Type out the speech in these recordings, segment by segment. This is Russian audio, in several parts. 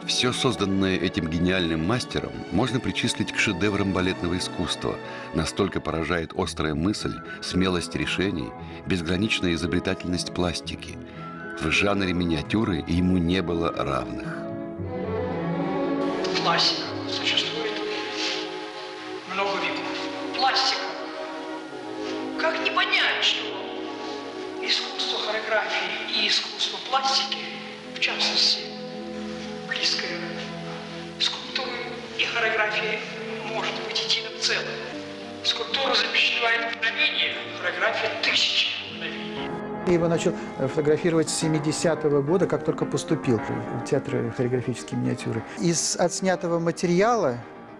Все созданное этим гениальным мастером можно причислить к шедеврам балетного искусства. Настолько поражает острая мысль, смелость решений, безграничная изобретательность пластики. В жанре миниатюры ему не было равных. Классика существует много веков. Пластика. Как не понять, что искусство хореографии и искусство пластики, в частности, близкое скульптуры и хореографии, может быть единым целым. Скульптура запечатлевает мгновение, хореография – тысячи мгновений. Я его начал фотографировать с 70-го года, как только поступил в театр хореографической миниатюры. Из отснятого материала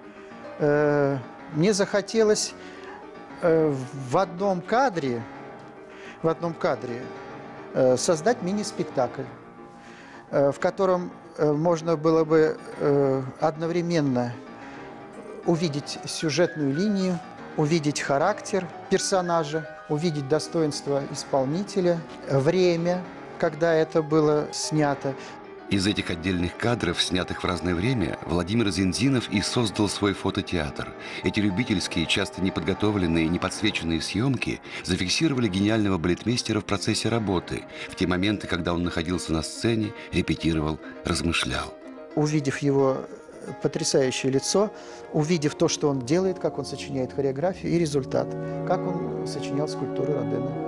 мне захотелось в одном кадре создать мини-спектакль, в котором можно было бы одновременно увидеть сюжетную линию, увидеть характер персонажа, увидеть достоинство исполнителя, время, когда это было снято. Из этих отдельных кадров, снятых в разное время, Владимир Зинзинов и создал свой фототеатр. Эти любительские, часто неподготовленные, неподсвеченные съемки зафиксировали гениального балетмейстера в процессе работы, в те моменты, когда он находился на сцене, репетировал, размышлял. Увидев его потрясающее лицо, увидев то, что он делает, как он сочиняет хореографию и результат, как он сочинял скульптуры Родена.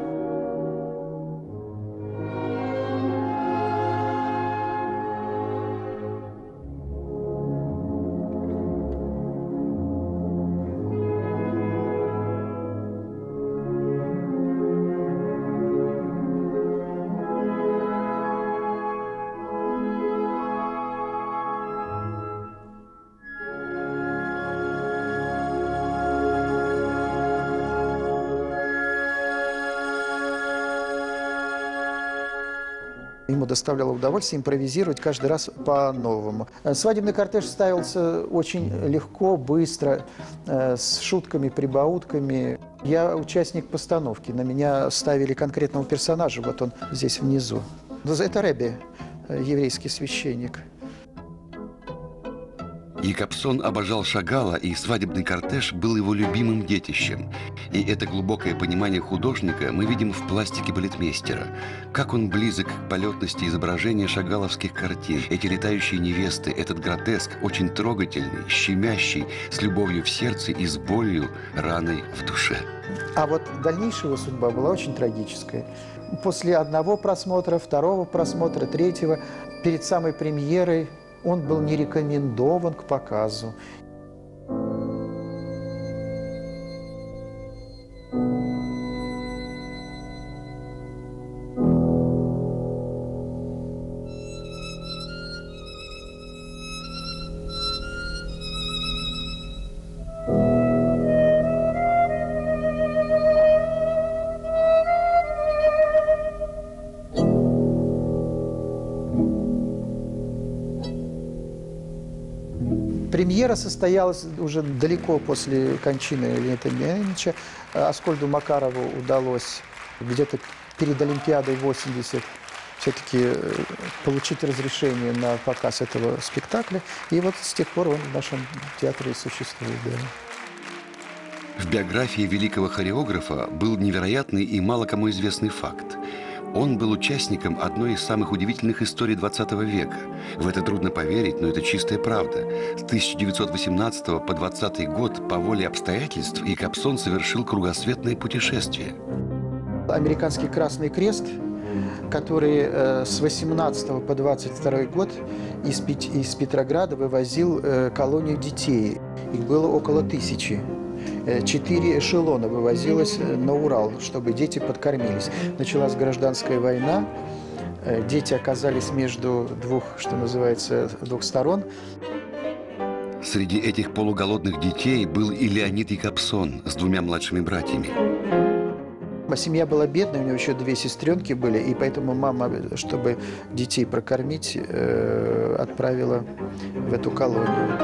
Ему доставляло удовольствие импровизировать каждый раз по-новому. Свадебный кортеж ставился очень легко, быстро, с шутками, прибаутками. Я участник постановки. На меня ставили конкретного персонажа, вот он здесь внизу. Это Ребби, еврейский священник. Якобсон обожал Шагала, и свадебный кортеж был его любимым детищем. И это глубокое понимание художника мы видим в пластике балетмейстера. Как он близок к полетности изображения шагаловских картин. Эти летающие невесты, этот гротеск, очень трогательный, щемящий, с любовью в сердце и с болью, раной в душе. А вот дальнейшая его судьба была очень трагическая. После одного просмотра, второго просмотра, третьего, перед самой премьерой, он был не рекомендован к показу. Премьера состоялась уже далеко после кончины Леонида Ильича. Аскольду Макарову удалось где-то перед Олимпиадой 80 все-таки получить разрешение на показ этого спектакля. И вот с тех пор он в нашем театре и существует. Да. В биографии великого хореографа был невероятный и мало кому известный факт. Он был участником одной из самых удивительных историй 20 века. В это трудно поверить, но это чистая правда. С 1918 по 20 год по воле обстоятельств Якобсон совершил кругосветное путешествие. Американский Красный Крест, который с 18 по 22 год из Петрограда вывозил колонию детей. Их было около 1000. 4 эшелона вывозилось на Урал, чтобы дети подкормились. Началась гражданская война, дети оказались между двух, что называется, двух сторон. Среди этих полуголодных детей был и Леонид Якобсон с 2 младшими братьями. Семья была бедная, у него еще 2 сестренки были, и поэтому мама, чтобы детей прокормить, отправила в эту колонию.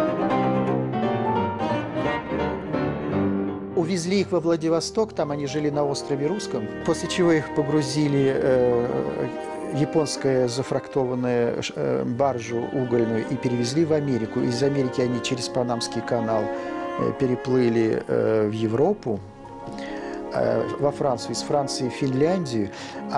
Увезли их во Владивосток, там они жили на острове Русском, после чего их погрузили японское зафрахтованное баржу угольную и перевезли в Америку. Из Америки они через Панамский канал переплыли в Европу, во Францию, из Франции в Финляндию,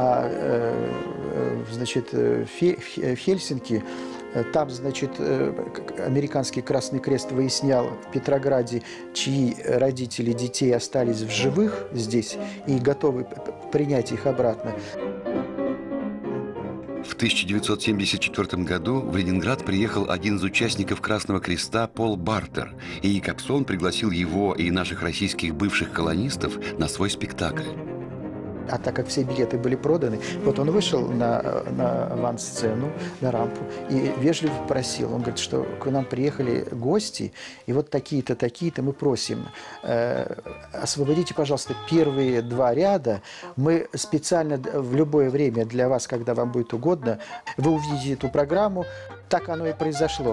значит, в Хельсинки. Там, значит, американский Красный Крест выяснял в Петрограде, чьи родители детей остались в живых здесь и готовы принять их обратно. В 1974 году в Ленинград приехал один из участников Красного Креста Пол Бартер, и Якобсон пригласил его и наших российских бывших колонистов на свой спектакль. А так как все билеты были проданы, вот он вышел на авансцену, на рампу и вежливо просил. Он говорит, что к нам приехали гости, и вот такие-то, такие-то мы просим. Освободите, пожалуйста, первые 2 ряда. Мы специально в любое время для вас, когда вам будет угодно, вы увидите эту программу. Так оно и произошло.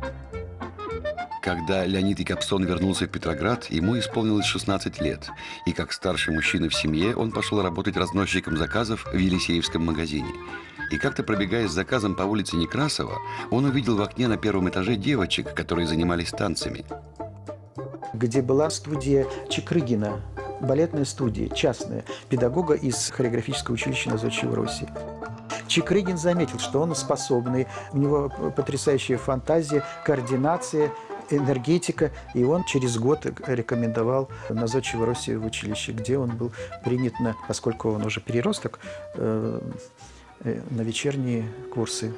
Когда Леонид Якобсон вернулся в Петроград, ему исполнилось 16 лет. И как старший мужчина в семье, он пошел работать разносчиком заказов в Елисеевском магазине. И как-то, пробегая с заказом по улице Некрасова, он увидел в окне на 1-м этаже девочек, которые занимались танцами. Где была студия Чекрыгина, балетная студия, частная, педагога из хореографического училища Назойчивой Руси. Чекрыгин заметил, что он способный, у него потрясающая фантазия, координация, энергетика, и он через год рекомендовал Назойчивой Руси в училище, где он был принят, поскольку он уже переросток, на вечерние курсы.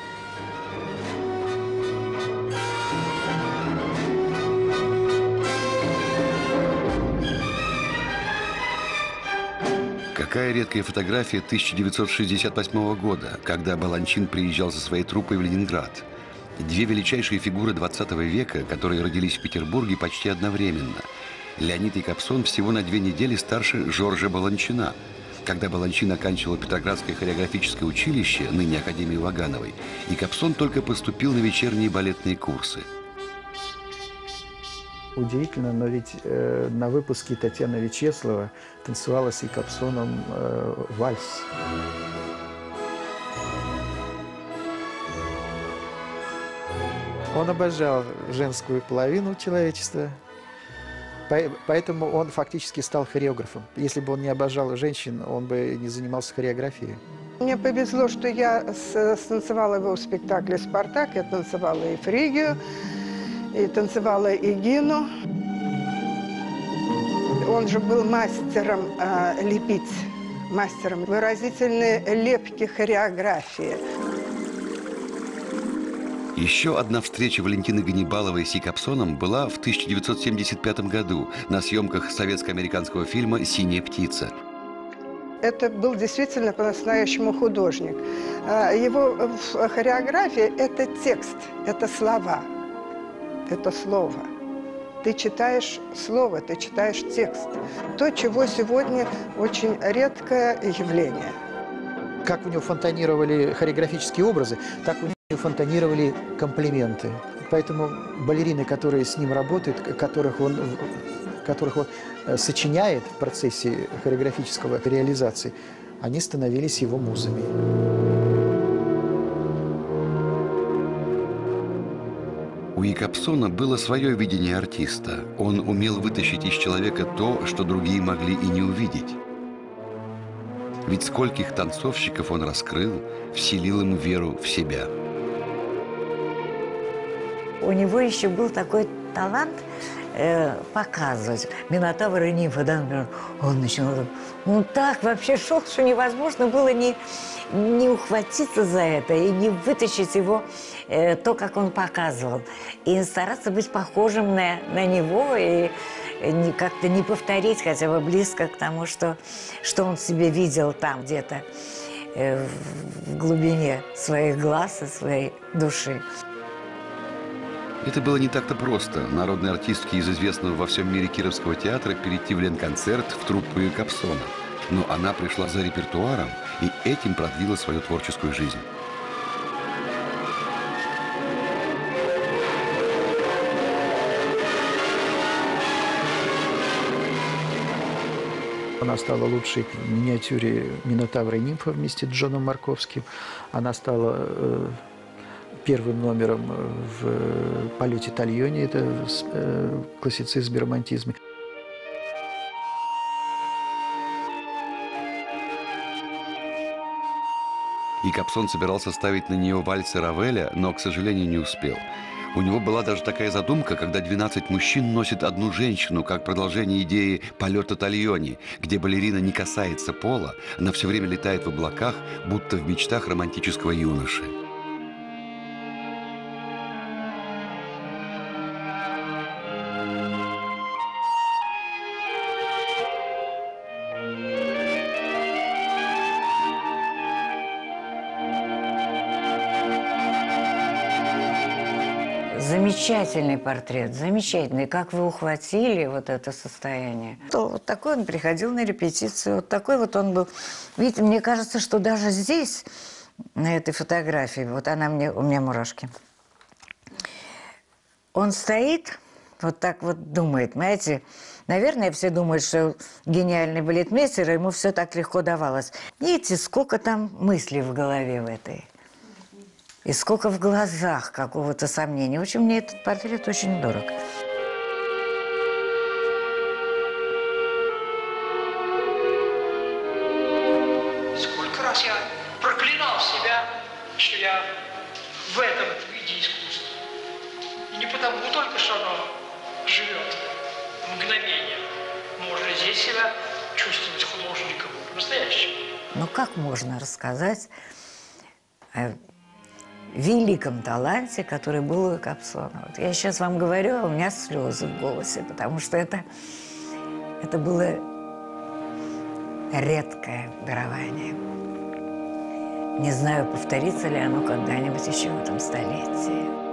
Какая редкая фотография 1968 года, когда Баланчин приезжал со своей труппой в Ленинград. 2 величайшие фигуры 20 века, которые родились в Петербурге почти одновременно. Леонид Якобсон всего на 2 недели старше Жоржа Баланчина. Когда Баланчин оканчивал Петроградское хореографическое училище, ныне Академию Вагановой, Якобсон только поступил на вечерние балетные курсы. Удивительно, но ведь на выпуске Татьяна Вячеслава танцевала с Якобсоном вальс. Он обожал женскую половину человечества, поэтому он фактически стал хореографом. Если бы он не обожал женщин, он бы не занимался хореографией. Мне повезло, что я станцевала его в спектакле «Спартак», я танцевала и Фригию, и танцевала и Гину. Он же был мастером лепить, мастером выразительной лепки хореографии. Еще одна встреча Валентины Ганнибаловой с Якобсоном была в 1975 году на съемках советско-американского фильма «Синяя птица». Это был действительно по-настоящему художник. Его хореография – это текст, это слова, это слово. Ты читаешь слово, ты читаешь текст. То, чего сегодня очень редкое явление. Как у него фонтанировали хореографические образы, так у него фонтанировали комплименты. Поэтому балерины, которые с ним работают, которых он сочиняет в процессе хореографического реализации, они становились его музами. У Якобсона было свое видение артиста. Он умел вытащить из человека то, что другие могли и не увидеть. Ведь скольких танцовщиков он раскрыл, вселил им веру в себя. У него еще был такой талант показывать. Минотавр и нимфа, да, например, он начинал, он так вообще шел, что невозможно было не ухватиться за это и не вытащить его, то, как он показывал. И стараться быть похожим на него и как-то не повторить хотя бы близко к тому, что он себе видел там где-то в глубине своих глаз и своей души. Это было не так-то просто. Народной артистке из известного во всем мире Кировского театра перейти в Ленконцерт в труппу Якобсона. Но она пришла за репертуаром и этим продлила свою творческую жизнь. она стала лучшей в миниатюре «Минотавра и нимфа» вместе с Джоном Марковским. Она стала первым номером в «Полете Тальони», это классицизм и романтизм. И Кобзон собирался ставить на нее вальсы Равеля, но, к сожалению, не успел. У него была даже такая задумка, когда 12 мужчин носят одну женщину, как продолжение идеи «Полета Тальони», где балерина не касается пола, она все время летает в облаках, будто в мечтах романтического юноши. Замечательный портрет, замечательный. Как вы ухватили вот это состояние. Вот такой он приходил на репетицию, вот такой вот он был. Видите, мне кажется, что даже здесь, на этой фотографии, вот она у меня мурашки, он стоит, вот так вот думает, понимаете. Наверное, все думают, что гениальный балетмейстер, ему все так легко давалось. Видите, сколько там мыслей в голове в этой. И сколько в глазах какого-то сомнения. В общем, мне этот портрет очень дорог. Сколько раз я проклинал себя, что я в этом виде искусства. И не потому только, что оно живет мгновением. Можно здесь себя чувствовать художником настоящим. Ну как можно рассказать о великом таланте, который был у Кобзона? Вот я сейчас вам говорю, а у меня слезы в голосе, потому что это было редкое дарование. Не знаю, повторится ли оно когда-нибудь еще в этом столетии.